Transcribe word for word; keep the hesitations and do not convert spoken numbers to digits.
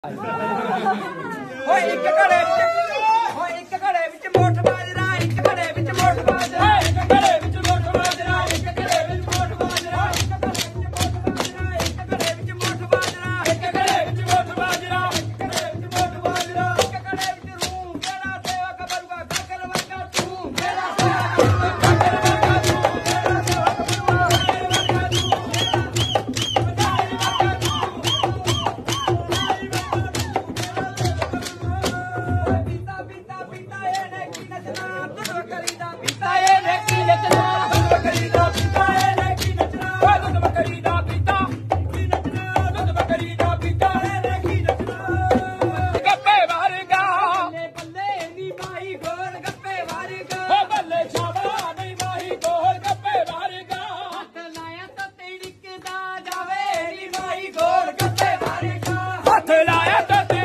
होए एक घड़े विच होए एक घड़े विच मोठ बाजरा एक घड़े विच मोठ बाजरा एक घड़े विच मोठ बाजरा एक घड़े विच मोठ बाजरा एक घड़े विच मोठ बाजरा एक घड़े विच मोठ बाजरा एक घड़े विच मोठ बाजरा एक घड़े विच रूह मेरा सेवा कबरुआ काकर वर्गा तू मेरा सेवा कबरुआ काकर वर्गा तू मेरा सेवा कबरुआ काकर वर्गा तू हथ लाया तो